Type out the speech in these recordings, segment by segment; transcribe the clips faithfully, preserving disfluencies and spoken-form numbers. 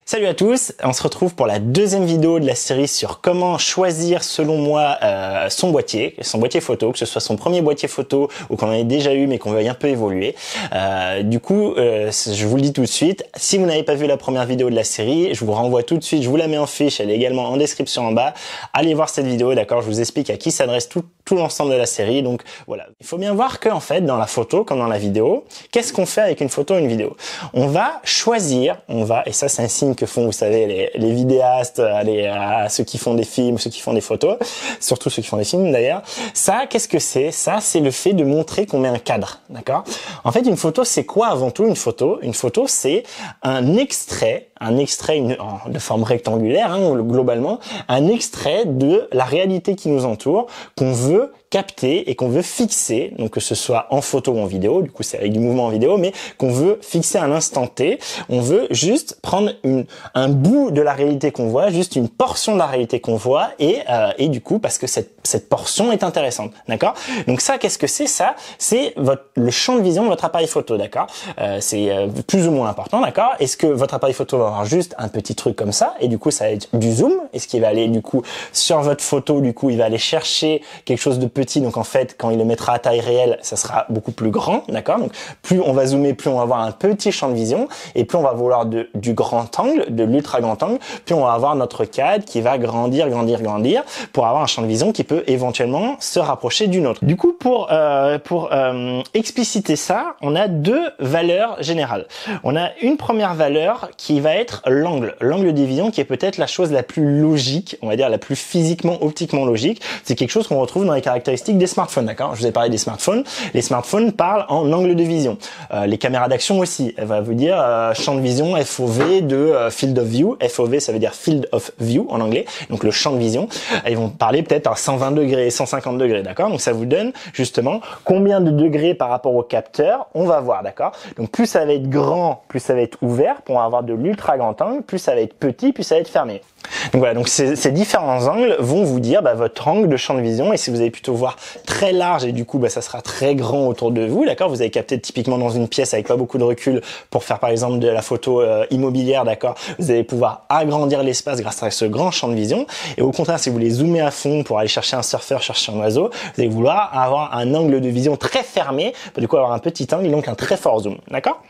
Salut à tous, on se retrouve pour la deuxième vidéo de la série sur comment choisir selon moi euh, son boîtier, son boîtier photo, que ce soit son premier boîtier photo ou qu'on en ait déjà eu mais qu'on veuille un peu évoluer. Euh, du coup, euh, je vous le dis tout de suite, si vous n'avez pas vu la première vidéo de la série, je vous renvoie tout de suite, je vous la mets en fiche, elle est également en description en bas. Allez voir cette vidéo, d'accord, je vous explique à qui s'adresse tout, tout l'ensemble de la série. Donc voilà, il faut bien voir que en fait, dans la photo comme dans la vidéo, qu'est-ce qu'on fait avec une photo et une vidéo? On va choisir, on va, et ça c'est un signe que font, vous savez, les, les vidéastes, les, à ceux qui font des films, ceux qui font des photos, surtout ceux qui font des films d'ailleurs. Ça, qu'est-ce que c'est? Ça, c'est le fait de montrer qu'on met un cadre, d'accord? En fait, une photo, c'est quoi avant tout une photo? Une photo, c'est un extrait, un extrait une, de forme rectangulaire, hein, globalement, un extrait de la réalité qui nous entoure, qu'on veut capter et qu'on veut fixer, donc que ce soit en photo ou en vidéo, du coup c'est avec du mouvement en vidéo, mais qu'on veut fixer à l'instant T, on veut juste prendre une, un bout de la réalité qu'on voit, juste une portion de la réalité qu'on voit, et, euh, et du coup parce que cette, cette portion est intéressante, d'accord? Donc ça, qu'est-ce que c'est? Ça, c'est votre le champ de vision de votre appareil photo, d'accord? euh, C'est euh, plus ou moins important, d'accord? Est-ce que votre appareil photo va avoir juste un petit truc comme ça, et du coup ça va être du zoom? Est-ce qu'il va aller du coup sur votre photo, du coup il va aller chercher quelque chose de petit, donc en fait quand il le mettra à taille réelle, ça sera beaucoup plus grand, d'accord? Donc plus on va zoomer, plus on va avoir un petit champ de vision, et plus on va vouloir de, du grand angle, de l'ultra grand angle, plus on va avoir notre cadre qui va grandir, grandir, grandir, pour avoir un champ de vision qui peut éventuellement se rapprocher d'une autre. Du coup, pour euh, pour euh, expliciter ça, on a deux valeurs générales. On a une première valeur qui va être l'angle, l'angle de vision, qui est peut-être la chose la plus logique, on va dire la plus physiquement, optiquement logique. C'est quelque chose qu'on retrouve dans les caractéristiques des smartphones, d'accord? Je vous ai parlé des smartphones. Les smartphones parlent en angle de vision. Euh, les caméras d'action aussi. Elle va vous dire euh, champ de vision F O V de euh, field of view. F O V, ça veut dire field of view en anglais. Donc le champ de vision. Ils vont parler peut-être à cent vingt degrés, cent cinquante degrés, d'accord? Donc ça vous donne justement combien de degrés par rapport au capteur on va voir, d'accord? Donc plus ça va être grand, plus ça va être ouvert pour avoir de l'ultra grand angle. Plus ça va être petit, plus ça va être fermé. Donc voilà, donc ces, ces différents angles vont vous dire bah, votre angle de champ de vision, et si vous allez plutôt voir très large et du coup bah, ça sera très grand autour de vous, d'accord? Vous avez capté typiquement dans une pièce avec pas beaucoup de recul pour faire par exemple de la photo euh, immobilière, d'accord? Vous allez pouvoir agrandir l'espace grâce à ce grand champ de vision, et au contraire si vous voulez zoomer à fond pour aller chercher un surfeur, chercher un oiseau, vous allez vouloir avoir un angle de vision très fermé pour du coup avoir un petit angle et donc un très fort zoom, d'accord?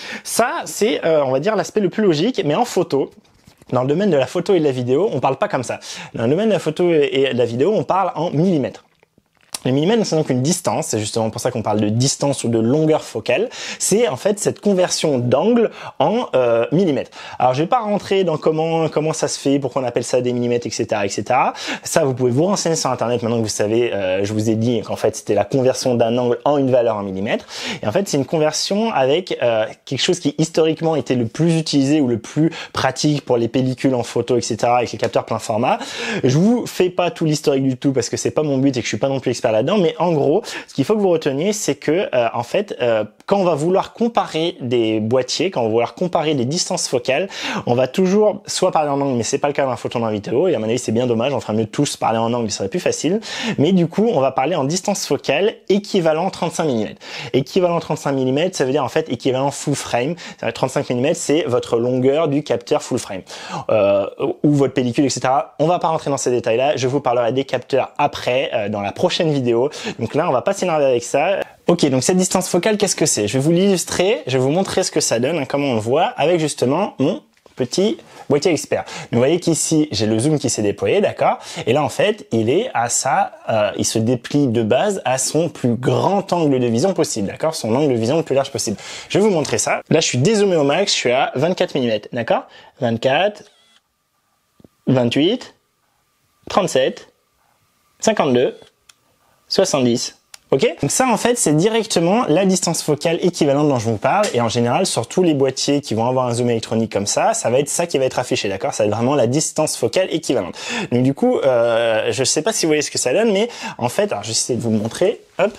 Ça c'est euh, on va dire l'aspect le plus logique, mais en photo, dans le domaine de la photo et de la vidéo, on parle pas comme ça. Dans le domaine de la photo et de la vidéo, on parle en millimètres. Les millimètres, c'est donc une distance, c'est justement pour ça qu'on parle de distance ou de longueur focale. C'est en fait cette conversion d'angle en euh, millimètres. Alors je vais pas rentrer dans comment comment ça se fait, pourquoi on appelle ça des millimètres, et cetera, et cetera. Ça, vous pouvez vous renseigner sur internet maintenant que vous savez. Euh, je vous ai dit qu'en fait c'était la conversion d'un angle en une valeur en millimètres. Et en fait c'est une conversion avec euh, quelque chose qui historiquement était le plus utilisé ou le plus pratique pour les pellicules en photo, et cetera, avec les capteurs plein format. Je vous fais pas tout l'historique du tout parce que c'est pas mon but et que je suis pas non plus expert là-dedans, mais en gros, ce qu'il faut que vous reteniez, c'est que euh, en fait, euh, quand on va vouloir comparer des boîtiers, quand on va vouloir comparer des distances focales, on va toujours soit parler en angle, mais c'est pas le cas dans la photo, dans la vidéo, et à mon avis c'est bien dommage, on ferait mieux tous parler en angle, ce serait plus facile, mais du coup on va parler en distance focale équivalent trente-cinq millimètres. Équivalent trente-cinq millimètres, ça veut dire en fait équivalent full frame. trente-cinq millimètres, c'est votre longueur du capteur full frame, euh, ou votre pellicule, et cetera. On va pas rentrer dans ces détails-là, je vous parlerai des capteurs après, euh, dans la prochaine vidéo. Donc là, on va pas s'énerver avec ça. Ok, donc cette distance focale, qu'est-ce que c'est? Je vais vous l'illustrer, je vais vous montrer ce que ça donne, hein, comment on le voit, avec justement mon petit boîtier expert. Donc, vous voyez qu'ici, j'ai le zoom qui s'est déployé, d'accord? Et là, en fait, il est à ça, euh, il se déplie de base à son plus grand angle de vision possible, d'accord? Son angle de vision le plus large possible. Je vais vous montrer ça. Là, je suis dézoomé au max, je suis à vingt-quatre millimètres, d'accord? vingt-quatre, vingt-huit, trente-sept, cinquante-deux, soixante-dix. Ok? Donc ça, en fait, c'est directement la distance focale équivalente dont je vous parle. Et en général, sur tous les boîtiers qui vont avoir un zoom électronique comme ça, ça va être ça qui va être affiché, d'accord? Ça va être vraiment la distance focale équivalente. Donc du coup, euh, je sais pas si vous voyez ce que ça donne, mais en fait, alors je vais essayer de vous le montrer. Hop.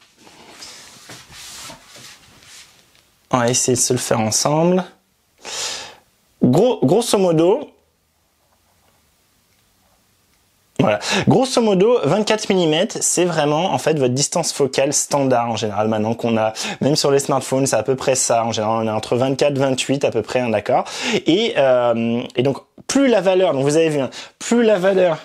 On va essayer de se le faire ensemble. Gros, grosso modo, Voilà. Grosso modo, vingt-quatre millimètres, c'est vraiment en fait votre distance focale standard en général maintenant qu'on a, même sur les smartphones, c'est à peu près ça. En général, on est entre vingt-quatre et vingt-huit à peu près, hein, d'accord. Et, euh, et donc, plus la valeur, donc vous avez vu, hein, plus la valeur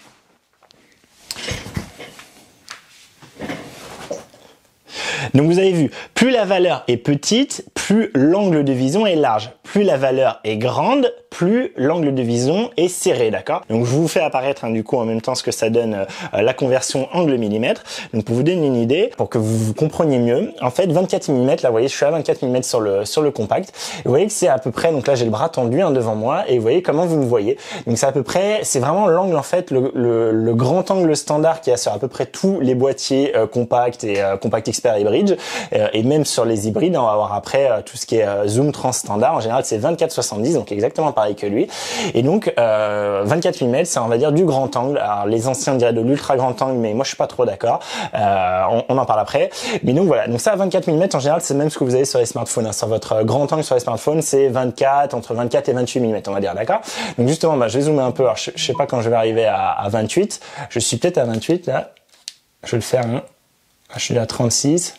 Donc vous avez vu, plus la valeur est petite, plus l'angle de vision est large. Plus la valeur est grande, plus l'angle de vision est serré, d'accord? Donc je vous fais apparaître hein, du coup en même temps ce que ça donne euh, la conversion angle millimètre. Donc pour vous donner une idée, pour que vous, vous compreniez mieux, en fait vingt-quatre millimètres, là vous voyez je suis à vingt-quatre millimètres sur le sur le compact. Et vous voyez que c'est à peu près, donc là j'ai le bras tendu hein, devant moi et vous voyez comment vous me voyez. Donc c'est à peu près, c'est vraiment l'angle en fait, le, le, le grand angle standard qu'il y a sur à peu près tous les boîtiers euh, compacts et euh, compact expert et bridge. Euh, et même sur les hybrides, on va voir après euh, tout ce qui est euh, zoom trans standard. En général c'est vingt-quatre soixante-dix, donc exactement pareil que lui. Et donc euh, vingt-quatre millimètres, c'est on va dire du grand angle. Alors les anciens diraient de l'ultra grand angle, mais moi je suis pas trop d'accord. Euh, on, on en parle après. Mais donc voilà, donc ça vingt-quatre millimètres en général, c'est même ce que vous avez sur les smartphones. Hein. Sur votre grand angle sur les smartphones, c'est vingt-quatre, entre vingt-quatre et vingt-huit millimètres, on va dire, d'accord. Donc justement, bah, je vais zoomer un peu. Alors, je, je sais pas quand je vais arriver à, à vingt-huit. Je suis peut-être à vingt-huit là. Je vais le faire. Hein. Je suis à trente-six.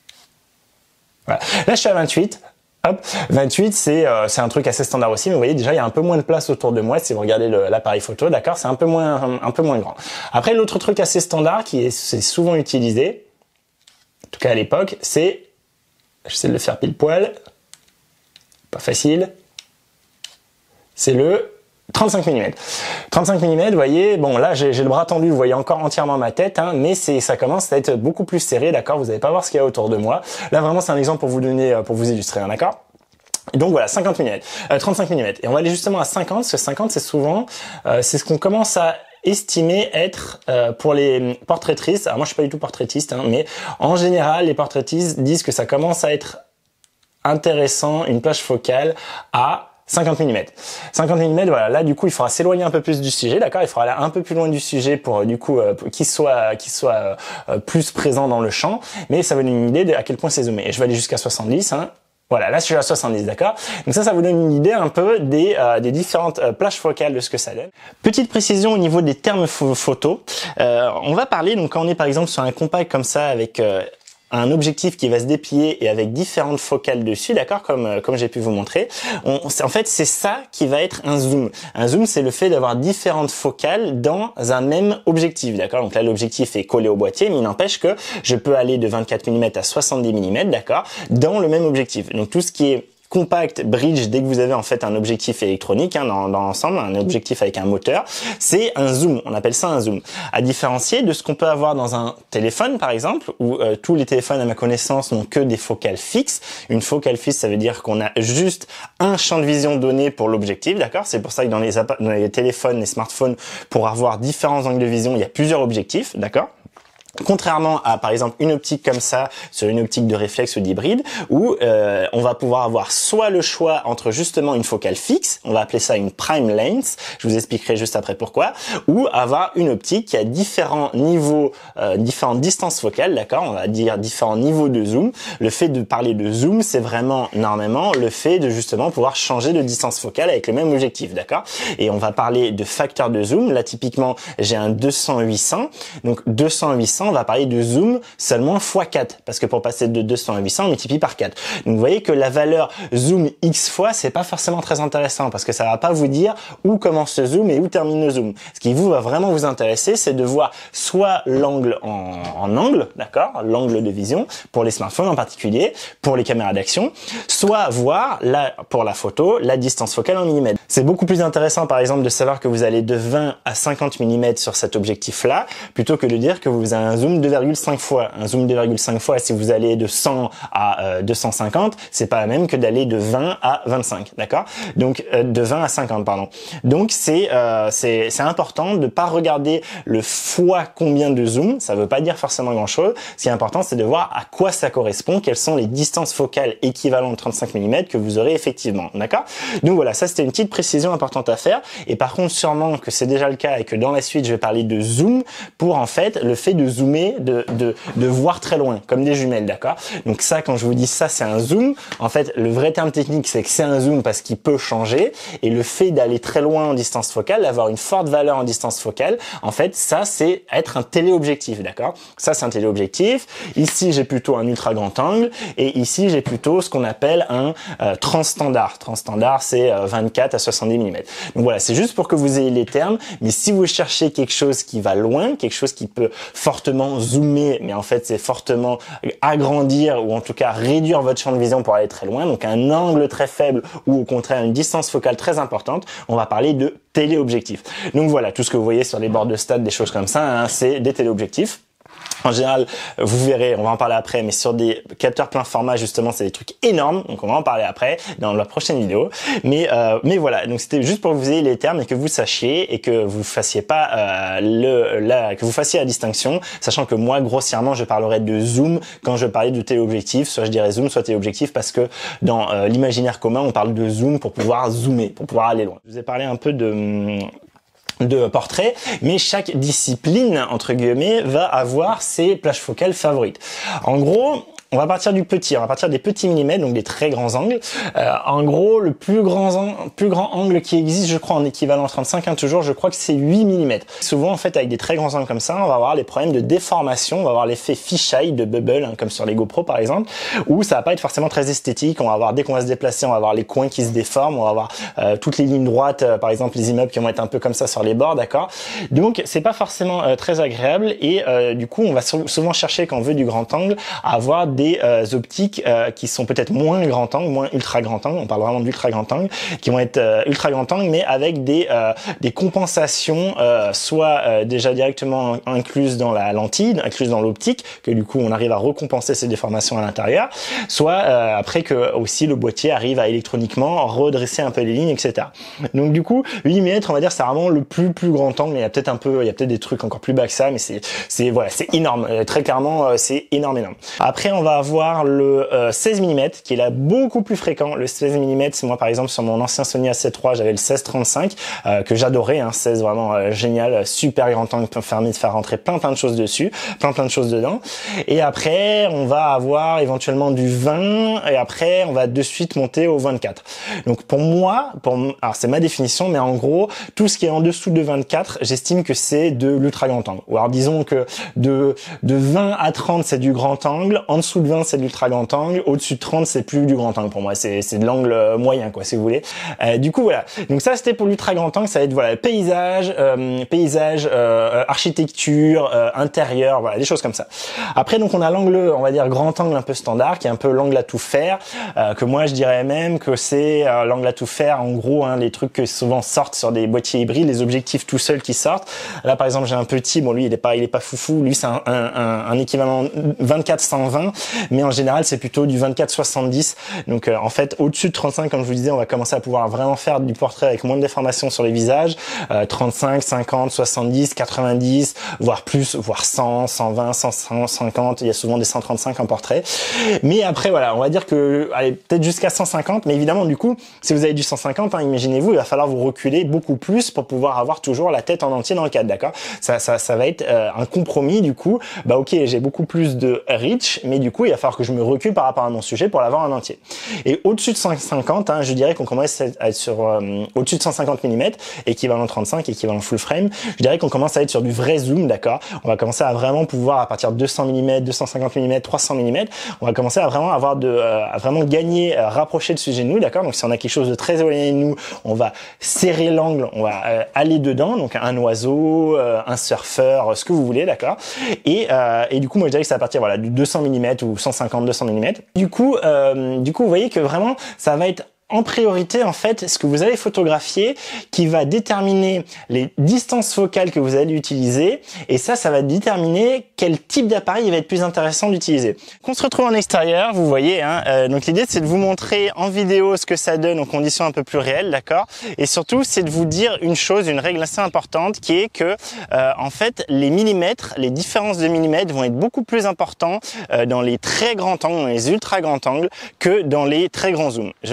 Voilà. Là, je suis à vingt-huit. Hop, vingt-huit, c'est euh, c'est un truc assez standard aussi, mais vous voyez déjà il y a un peu moins de place autour de moi si vous regardez l'appareil photo, d'accord, c'est un peu moins un, un peu moins grand. Après l'autre truc assez standard qui est c'est souvent utilisé, en tout cas à l'époque, c'est, j'essaie de le faire pile poil, pas facile, c'est le trente-cinq millimètres. trente-cinq millimètres, vous voyez, bon là j'ai le bras tendu, vous voyez encore entièrement ma tête, hein, mais c'est ça commence à être beaucoup plus serré, d'accord, vous n'allez pas voir ce qu'il y a autour de moi. Là vraiment c'est un exemple pour vous donner, pour vous illustrer, hein, d'accord. Donc voilà, cinquante millimètres, euh, trente-cinq millimètres. Et on va aller justement à cinquante, parce que cinquante c'est souvent, euh, c'est ce qu'on commence à estimer être euh, pour les portraitistes. Alors moi je suis pas du tout portraitiste, hein, mais en général les portraitistes disent que ça commence à être intéressant, une plage focale à cinquante millimètres. cinquante millimètres, voilà, là du coup il faudra s'éloigner un peu plus du sujet, d'accord, il faudra aller un peu plus loin du sujet pour du coup euh, qu'il soit qu'il soit euh, plus présent dans le champ, mais ça vous donne une idée de à quel point c'est zoomé. Et je vais aller jusqu'à soixante-dix, hein. Voilà, là je suis à soixante-dix, d'accord. Donc ça, ça vous donne une idée un peu des euh, des différentes euh, plages focales de ce que ça donne. Petite précision au niveau des termes photos, euh, on va parler donc quand on est par exemple sur un compact comme ça avec euh, un objectif qui va se déplier et avec différentes focales dessus, d'accord, comme comme j'ai pu vous montrer. On, en fait, c'est ça qui va être un zoom. Un zoom, c'est le fait d'avoir différentes focales dans un même objectif, d'accord. Donc là, l'objectif est collé au boîtier, mais il n'empêche que je peux aller de vingt-quatre millimètres à soixante-dix millimètres, d'accord, dans le même objectif. Donc tout ce qui est compact, bridge, dès que vous avez en fait un objectif électronique hein, dans, dans l'ensemble, un objectif avec un moteur, c'est un zoom, on appelle ça un zoom. À différencier de ce qu'on peut avoir dans un téléphone par exemple, où euh, tous les téléphones à ma connaissance n'ont que des focales fixes. Une focale fixe, ça veut dire qu'on a juste un champ de vision donné pour l'objectif, d'accord. C'est pour ça que dans les, dans les téléphones, les smartphones, pour avoir différents angles de vision, il y a plusieurs objectifs, d'accord. Contrairement à par exemple une optique comme ça sur une optique de réflexe ou d'hybride où euh, on va pouvoir avoir soit le choix entre justement une focale fixe, on va appeler ça une prime lens, je vous expliquerai juste après pourquoi, ou avoir une optique qui a différents niveaux, euh, différentes distances focales, d'accord, on va dire différents niveaux de zoom. Le fait de parler de zoom, c'est vraiment normalement le fait de justement pouvoir changer de distance focale avec le même objectif, d'accord. Et on va parler de facteur de zoom. Là typiquement j'ai un deux cents huit cents, donc deux cents huit cents, on va parler de zoom seulement fois quatre, parce que pour passer de deux cents à huit cents, on multiplie par quatre. Donc vous voyez que la valeur zoom x fois, c'est pas forcément très intéressant, parce que ça va pas vous dire où commence le zoom et où termine le zoom. Ce qui vous va vraiment vous intéresser, c'est de voir soit l'angle en, en angle, d'accord, l'angle de vision, pour les smartphones en particulier, pour les caméras d'action, soit voir, là, pour la photo, la distance focale en millimètres. C'est beaucoup plus intéressant, par exemple, de savoir que vous allez de vingt à cinquante millimètres sur cet objectif-là, plutôt que de dire que vous avez un zoom deux virgule cinq fois. Un zoom deux virgule cinq fois, si vous allez de cent à euh, deux cent cinquante, c'est pas la même que d'aller de vingt à vingt-cinq, d'accord. Donc euh, de vingt à cinquante, pardon. Donc c'est euh, c'est c'est important de pas regarder le fois combien de zoom, ça veut pas dire forcément grand-chose. Ce qui est important, c'est de voir à quoi ça correspond, quelles sont les distances focales équivalentes de trente-cinq millimètres que vous aurez effectivement, d'accord. Donc voilà, ça c'était une petite précision importante à faire. Et par contre, sûrement que c'est déjà le cas et que dans la suite, je vais parler de zoom pour en fait le fait de zoomer zoomer, de, de, de voir très loin, comme des jumelles, d'accord? Donc ça, quand je vous dis ça, c'est un zoom. En fait, le vrai terme technique, c'est que c'est un zoom parce qu'il peut changer. Et le fait d'aller très loin en distance focale, d'avoir une forte valeur en distance focale, en fait, ça, c'est être un téléobjectif, d'accord? Ça, c'est un téléobjectif. Ici, j'ai plutôt un ultra grand angle. Et ici, j'ai plutôt ce qu'on appelle un euh, transstandard. Transstandard, c'est euh, vingt-quatre à soixante-dix millimètres. Donc voilà, c'est juste pour que vous ayez les termes. Mais si vous cherchez quelque chose qui va loin, quelque chose qui peut fortement zoomer, mais en fait, c'est fortement agrandir ou en tout cas réduire votre champ de vision pour aller très loin, donc un angle très faible ou au contraire une distance focale très importante, on va parler de téléobjectif. Donc voilà, tout ce que vous voyez sur les bords de stade, des choses comme ça, hein, c'est des téléobjectifs. En général, vous verrez, on va en parler après, mais sur des capteurs plein format, justement, c'est des trucs énormes. Donc, on va en parler après dans la prochaine vidéo. Mais, euh, mais voilà. Donc, c'était juste pour que vous ayez les termes et que vous sachiez et que vous fassiez pas euh, le, la, que vous fassiez la distinction, sachant que moi, grossièrement, je parlerai de zoom quand je parlais de téléobjectif. Soit je dirais zoom, soit téléobjectif, parce que dans euh, l'imaginaire commun, on parle de zoom pour pouvoir zoomer, pour pouvoir aller loin. Je vous ai parlé un peu de de portrait, mais chaque discipline, entre guillemets, va avoir ses plages focales favorites. En gros, on va partir du petit, on va partir des petits millimètres, donc des très grands angles. Euh, en gros, le plus grand, an plus grand angle qui existe, je crois, en équivalent trente-cinq, hein, toujours, je crois que c'est huit millimètres. Souvent, en fait, avec des très grands angles comme ça, on va avoir les problèmes de déformation, on va avoir l'effet fisheye de bubble, hein, comme sur les GoPro par exemple, où ça va pas être forcément très esthétique. On va avoir, dès qu'on va se déplacer, on va avoir les coins qui se déforment, on va avoir euh, toutes les lignes droites, euh, par exemple les immeubles qui vont être un peu comme ça sur les bords, d'accord? Donc, c'est pas forcément euh, très agréable et euh, du coup, on va souvent chercher, quand on veut du grand angle, à avoir des euh, optiques euh, qui sont peut-être moins grand angle, moins ultra grand angle, on parle vraiment d'ultra grand angle, qui vont être euh, ultra grand angle, mais avec des euh, des compensations, euh, soit euh, déjà directement incluses dans la lentille, incluses dans l'optique, que du coup on arrive à recompenser ces déformations à l'intérieur, soit euh, après que aussi le boîtier arrive à électroniquement redresser un peu les lignes, et cetera. Donc du coup, huit millimètres, on va dire, c'est vraiment le plus plus grand angle, mais il y a peut-être un peu, il y a peut-être des trucs encore plus bas que ça, mais c'est c'est voilà, c'est énorme, très clairement, c'est énorme énorme. Après, on va avoir le euh, seize millimètres qui est là beaucoup plus fréquent. Le seize millimètres, c'est moi par exemple sur mon ancien Sony A sept trois, j'avais le seize trente-cinq euh, que j'adorais, hein, seize vraiment euh, génial, super grand angle, permis de faire rentrer plein plein de choses dessus, plein plein de choses dedans. Et après, on va avoir éventuellement du vingt et après, on va de suite monter au vingt-quatre. Donc pour moi, pour alors c'est ma définition, mais en gros, tout ce qui est en dessous de vingt-quatre, j'estime que c'est de l'ultra grand angle. Ou alors disons que de de vingt à trente, c'est du grand angle, en dessous de vingt, c'est de l'ultra grand angle, au-dessus de trente, c'est plus du grand angle pour moi, c'est c'est de l'angle moyen quoi, si vous voulez. Euh, du coup voilà. Donc ça c'était pour l'ultra grand angle, ça va être voilà, paysage, euh, paysage, euh, architecture, euh, intérieur, voilà, des choses comme ça. Après donc on a l'angle, on va dire grand angle un peu standard, qui est un peu l'angle à tout faire, euh, que moi je dirais même que c'est euh, l'angle à tout faire, en gros, hein, les trucs que souvent sortent sur des boîtiers hybrides, les objectifs tout seuls qui sortent. Là par exemple j'ai un petit, bon lui il est pas, il est pas foufou, lui c'est un, un, un, un équivalent vingt-quatre cent vingt, mais en général c'est plutôt du vingt-quatre soixante-dix. Donc euh, en fait au-dessus de trente-cinq, comme je vous disais, on va commencer à pouvoir vraiment faire du portrait avec moins de déformation sur les visages, euh, trente-cinq, cinquante, soixante-dix, quatre-vingt-dix, voire plus, voire cent, cent vingt, cent cinquante, il y a souvent des cent trente-cinq en portrait. Mais après voilà, on va dire que allez, peut-être jusqu'à cent cinquante, mais évidemment du coup, si vous avez du cent cinquante, hein, imaginez-vous, il va falloir vous reculer beaucoup plus pour pouvoir avoir toujours la tête en entier dans le cadre, d'accord? Ça, ça, ça va être euh, un compromis du coup. Bah ok, j'ai beaucoup plus de reach, mais du coup il va falloir que je me recule par rapport à mon sujet pour l'avoir en entier. Et au-dessus de cent cinquante, hein, je dirais qu'on commence à être sur euh, au-dessus de cent cinquante millimètres, équivalent trente-cinq, équivalent full frame. Je dirais qu'on commence à être sur du vrai zoom, d'accord? On va commencer à vraiment pouvoir, à partir de deux cents millimètres, deux cent cinquante millimètres, trois cents millimètres, on va commencer à vraiment avoir de, euh, à vraiment gagner, euh, rapprocher le sujet de nous, d'accord? Donc si on a quelque chose de très éloigné de nous, on va serrer l'angle, on va euh, aller dedans, donc un oiseau, euh, un surfeur, ce que vous voulez, d'accord? Et, euh, et du coup, moi je dirais que c'est à partir voilà du deux cents millimètres ou cent cinquante, deux cents millimètres. Du coup, euh, du coup, vous voyez que vraiment, ça va être en priorité, en fait, ce que vous allez photographier qui va déterminer les distances focales que vous allez utiliser. Et ça, ça va déterminer quel type d'appareil il va être plus intéressant d'utiliser. Qu'on se retrouve en extérieur, vous voyez, hein, euh, donc l'idée, c'est de vous montrer en vidéo ce que ça donne en conditions un peu plus réelles, d'accord? Et surtout, c'est de vous dire une chose, une règle assez importante, qui est que, euh, en fait, les millimètres, les différences de millimètres vont être beaucoup plus importants euh, dans les très grands angles, dans les ultra grands angles, que dans les très grands zooms. Je m'explique.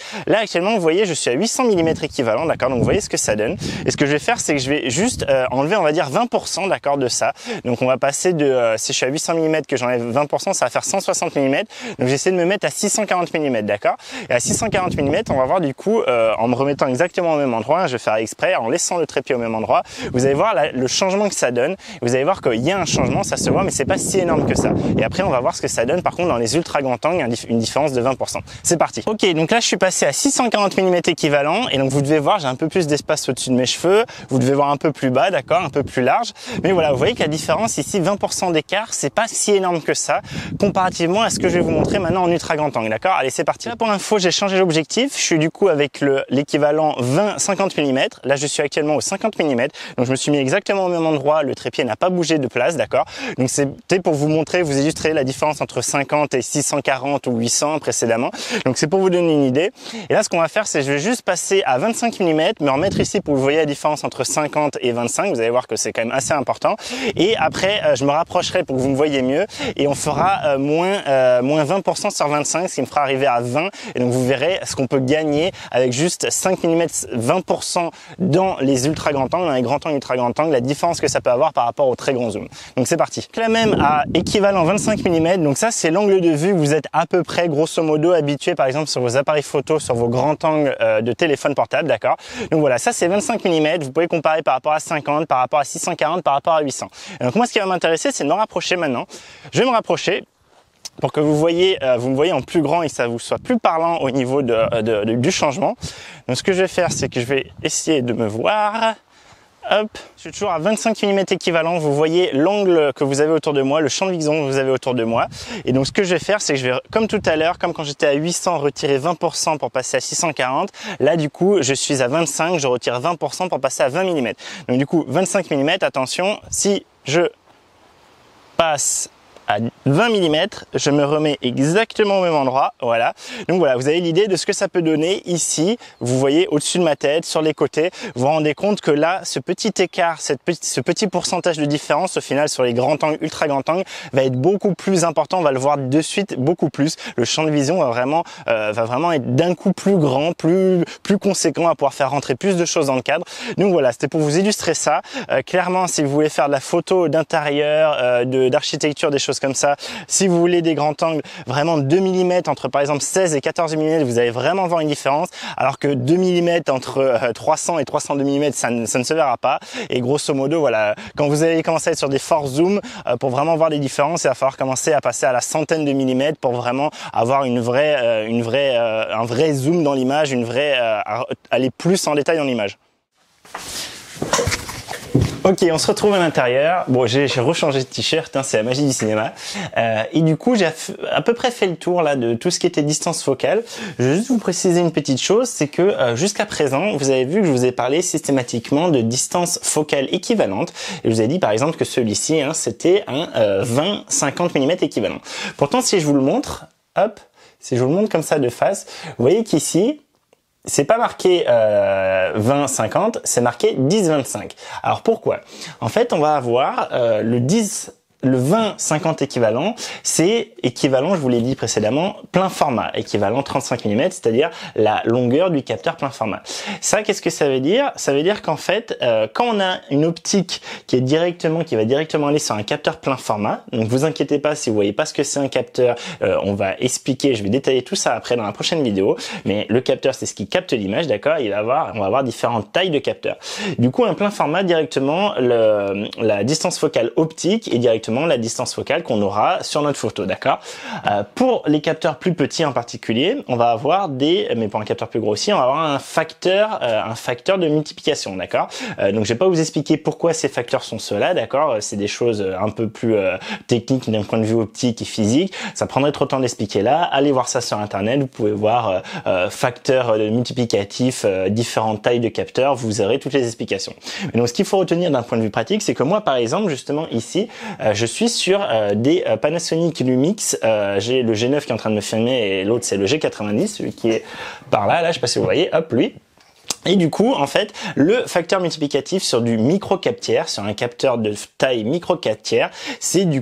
Là actuellement, vous voyez, je suis à huit cents millimètres équivalent, d'accord, donc vous voyez ce que ça donne. Et ce que je vais faire, c'est que je vais juste euh, enlever, on va dire vingt pour cent, d'accord, de ça. Donc on va passer de, euh, si je suis à huit cents millimètres que j'enlève vingt pour cent, ça va faire cent soixante millimètres. Donc j'essaie de me mettre à six cent quarante millimètres, d'accord. Et à six cent quarante millimètres, on va voir du coup, euh, en me remettant exactement au même endroit, je vais faire exprès, en laissant le trépied au même endroit, vous allez voir la, le changement que ça donne. Vous allez voir qu'il y a un changement, ça se voit, mais c'est pas si énorme que ça. Et après, on va voir ce que ça donne. Par contre, dans les ultra grands angles, il y a une différence de vingt pour cent. C'est parti. Ok, donc là, je suis passé à six cent quarante millimètres équivalent. Et donc, vous devez voir, j'ai un peu plus d'espace au-dessus de mes cheveux. Vous devez voir un peu plus bas, d'accord, un peu plus large. Mais voilà, vous voyez que la différence ici, vingt pour cent d'écart, c'est pas si énorme que ça, comparativement à ce que je vais vous montrer maintenant en ultra grand angle, d'accord. Allez, c'est parti. Là, pour info, j'ai changé l'objectif. Je suis du coup avec le l'équivalent vingt cinquante millimètres. Là, je suis actuellement au cinquante millimètres. Donc, je me suis mis exactement au même endroit. Le trépied n'a pas bougé de place, d'accord. Donc, c'était pour vous montrer, vous illustrer la différence entre cinquante et six cent quarante ou huit cents précédemment. Donc, c'est pour vous donner une idée. Et là, ce qu'on va faire, c'est je vais juste passer à vingt-cinq millimètres, me remettre ici pour que vous voyez la différence entre cinquante et vingt-cinq. Vous allez voir que c'est quand même assez important. Et après, euh, je me rapprocherai pour que vous me voyez mieux. Et on fera euh, moins, euh, moins vingt pour cent sur vingt-cinq, ce qui me fera arriver à vingt. Et donc, vous verrez ce qu'on peut gagner avec juste cinq millimètres, vingt pour cent dans les ultra grands angles, dans les grands angles, ultra grands angles, la différence que ça peut avoir par rapport au très grand zoom. Donc, c'est parti. Là même à équivalent vingt-cinq millimètres. Donc, ça, c'est l'angle de vue que vous êtes à peu près, grosso modo, habitué, par exemple, sur vos appareils photo, sur vos grands angles euh, de téléphone portable, d'accord? Donc, voilà, ça, c'est vingt-cinq millimètres. Vous pouvez comparer par rapport à cinquante, par rapport à six cent quarante, par rapport à huit cents. Et donc, moi, ce qui va m'intéresser, c'est de me rapprocher maintenant. Je vais me rapprocher pour que vous voyez, euh, vous me voyez en plus grand et que ça vous soit plus parlant au niveau de, de, de, du changement. Donc, ce que je vais faire, c'est que je vais essayer de me voir. Hop, je suis toujours à vingt-cinq millimètres équivalent. Vous voyez l'angle que vous avez autour de moi, le champ de vision que vous avez autour de moi. Et donc, ce que je vais faire, c'est que je vais, comme tout à l'heure, comme quand j'étais à huit cents, retirer vingt pour cent pour passer à six cent quarante. Là, du coup, je suis à vingt-cinq, je retire vingt pour cent pour passer à vingt millimètres. Donc, du coup, vingt-cinq millimètres, attention, si je passe à vingt millimètres, je me remets exactement au même endroit, voilà. Donc voilà, vous avez l'idée de ce que ça peut donner ici. Vous voyez au-dessus de ma tête, sur les côtés, vous vous rendez compte que là, ce petit écart, cette petite, ce petit pourcentage de différence, au final, sur les grands angles, ultra grands angles, va être beaucoup plus important. On va le voir de suite beaucoup plus. Le champ de vision va vraiment, euh, va vraiment être d'un coup plus grand, plus, plus conséquent, à pouvoir faire rentrer plus de choses dans le cadre. Donc voilà, c'était pour vous illustrer ça. Euh, clairement, si vous voulez faire de la photo d'intérieur, euh, de d'architecture, des choses comme ça. Si vous voulez des grands angles, vraiment deux millimètres entre par exemple seize et quatorze millimètres, vous allez vraiment voir une différence, alors que deux millimètres entre euh, trois cents et trois cent deux millimètres, ça ne, ça ne se verra pas. Et grosso modo, voilà, quand vous allez commencer à être sur des forts zooms, euh, pour vraiment voir les différences, il va falloir commencer à passer à la centaine de millimètres pour vraiment avoir une vraie, euh, une vraie, euh, un vrai zoom dans l'image, une vraie, euh, aller plus en détail dans l'image. Ok, on se retrouve à l'intérieur. Bon, j'ai rechangé de t-shirt, hein, c'est la magie du cinéma. Euh, et du coup, j'ai à peu près fait le tour là de tout ce qui était distance focale. Je vais juste vous préciser une petite chose, c'est que euh, jusqu'à présent, vous avez vu que je vous ai parlé systématiquement de distance focale équivalente. Et je vous ai dit par exemple que celui-ci, hein, c'était un euh, vingt cinquante millimètres équivalent. Pourtant, si je vous le montre, hop, si je vous le montre comme ça de face, vous voyez qu'ici, c'est pas marqué euh, vingt cinquante, c'est marqué dix vingt-cinq. Alors pourquoi? En fait, on va avoir euh, le dix, le vingt cinquante équivalent, c'est équivalent, je vous l'ai dit précédemment, plein format, équivalent trente-cinq millimètres, c'est-à-dire la longueur du capteur plein format. Ça, qu'est-ce que ça veut dire? Ça veut dire qu'en fait, euh, quand on a une optique qui est directement, qui va directement aller sur un capteur plein format, donc vous inquiétez pas si vous voyez pas ce que c'est un capteur, euh, on va expliquer, je vais détailler tout ça après dans la prochaine vidéo, mais le capteur, c'est ce qui capte l'image, d'accord? Il va avoir, on va avoir différentes tailles de capteurs. Du coup, un plein format directement, le, la distance focale optique est directement la distance focale qu'on aura sur notre photo, d'accord. Euh, pour les capteurs plus petits en particulier, on va avoir des, mais pour un capteur plus gros aussi, on va avoir un facteur, euh, un facteur de multiplication, d'accord. Euh, donc je vais pas vous expliquer pourquoi ces facteurs sont ceux-là, d'accord. C'est des choses un peu plus euh, techniques d'un point de vue optique et physique. Ça prendrait trop de temps d'expliquer là. Allez voir ça sur internet. Vous pouvez voir euh, euh, facteurs multiplicatifs, euh, différentes tailles de capteurs. Vous aurez toutes les explications. Mais donc ce qu'il faut retenir d'un point de vue pratique, c'est que moi, par exemple, justement ici, euh, je suis sur euh, des euh, Panasonic Lumix. Euh, j'ai le G neuf qui est en train de me filmer et l'autre c'est le G quatre-vingt-dix, celui qui est par là. Là, je sais pas si vous voyez. Hop, lui. Et du coup, en fait, le facteur multiplicatif sur du micro-cap tiers, sur un capteur de taille micro-cap tiers, c'est du coup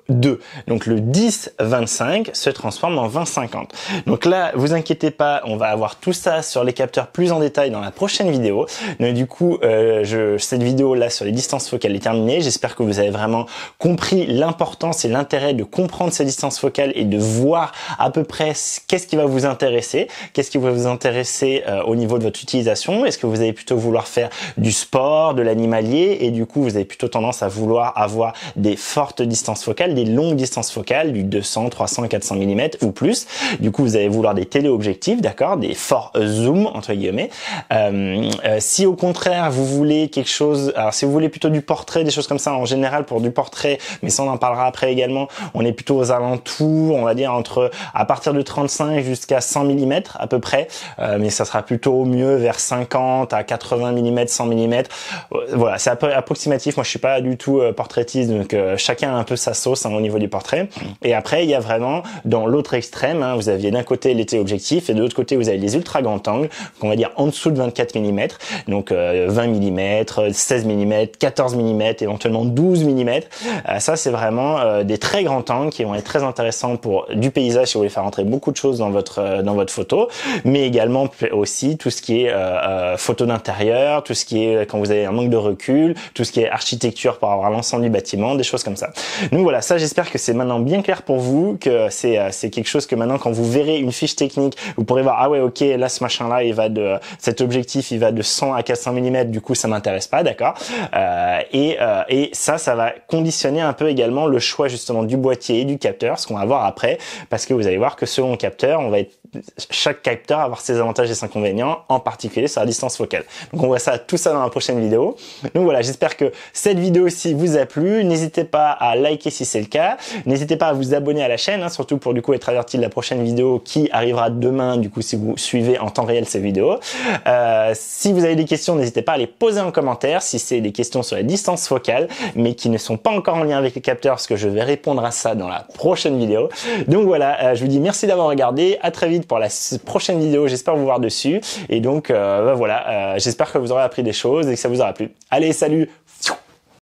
deux. Donc le dix vingt-cinq se transforme en vingt cinquante. Donc là, vous inquiétez pas, on va avoir tout ça sur les capteurs plus en détail dans la prochaine vidéo. Donc du coup, euh, je, cette vidéo là sur les distances focales est terminée. J'espère que vous avez vraiment compris l'importance et l'intérêt de comprendre ces distances focales et de voir à peu près qu'est-ce qui va vous intéresser, qu'est-ce qui va vous intéresser euh, au niveau de votre utilisation. Est-ce que vous allez plutôt vouloir faire du sport, de l'animalier, et du coup vous avez plutôt tendance à vouloir avoir des fortes distances focales, des longues distances focales, du deux cents, trois cents, quatre cents millimètres ou plus. Du coup vous allez vouloir des téléobjectifs, d'accord, des forts zoom entre guillemets. Euh, euh, si au contraire vous voulez quelque chose, alors si vous voulez plutôt du portrait, des choses comme ça, en général pour du portrait, mais ça on en parlera après également, on est plutôt aux alentours, on va dire entre à partir de trente-cinq jusqu'à cent millimètres à peu près, euh, mais ça sera plutôt mieux vers cinquante à quatre-vingts millimètres, cent millimètres. Voilà, c'est approximatif. Moi, je suis pas du tout euh, portraitiste, donc euh, chacun a un peu sa sauce hein, au niveau du portrait. Et après, il y a vraiment dans l'autre extrême, hein, vous aviez d'un côté les téléobjectifs et de l'autre côté vous avez les ultra grands angles, qu'on va dire en dessous de vingt-quatre millimètres, donc euh, vingt millimètres, seize millimètres, quatorze millimètres, éventuellement douze millimètres. Euh, ça, c'est vraiment euh, des très grands angles qui vont être très intéressants pour du paysage si vous voulez faire entrer beaucoup de choses dans votre euh, dans votre photo, mais également aussi tout ce qui est euh, euh, photo d'intérieur, tout ce qui est quand vous avez un manque de recul, tout ce qui est architecture pour avoir l'ensemble du bâtiment, des choses comme ça. Donc voilà, ça j'espère que c'est maintenant bien clair pour vous, que c'est euh, c'est quelque chose que maintenant quand vous verrez une fiche technique, vous pourrez voir ah ouais ok là ce machin là il va de cet objectif il va de cent à quatre cents millimètres, du coup ça m'intéresse pas, d'accord. Euh, et euh, et ça ça va conditionner un peu également le choix justement du boîtier et du capteur, ce qu'on va voir après, parce que vous allez voir que selon le capteur, on va être chaque capteur avoir ses avantages et ses inconvénients, en particulier sur la distance focale. Donc on voit ça, tout ça dans la prochaine vidéo. Donc voilà, j'espère que cette vidéo-ci vous a plu. N'hésitez pas à liker si c'est le cas. N'hésitez pas à vous abonner à la chaîne, hein, surtout pour du coup être averti de la prochaine vidéo qui arrivera demain, du coup si vous suivez en temps réel ces vidéos. Euh, si vous avez des questions, n'hésitez pas à les poser en commentaire, si c'est des questions sur la distance focale, mais qui ne sont pas encore en lien avec les capteurs, parce que je vais répondre à ça dans la prochaine vidéo. Donc voilà, euh, je vous dis merci d'avoir regardé, à très vite pour la prochaine vidéo, j'espère vous voir dessus, et donc euh, bah voilà, euh, j'espère que vous aurez appris des choses et que ça vous aura plu. Allez, salut!